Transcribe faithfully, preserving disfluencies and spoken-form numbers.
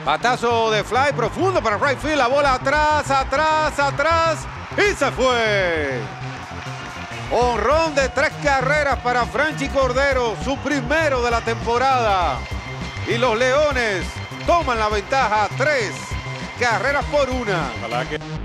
Batazo de fly profundo para right field. La bola atrás, atrás, atrás. Y se fue. Honrón de tres carreras para Franchi Cordero. Su primero de la temporada. Y los Leones toman la ventaja. Tres carreras por una. Ojalá que...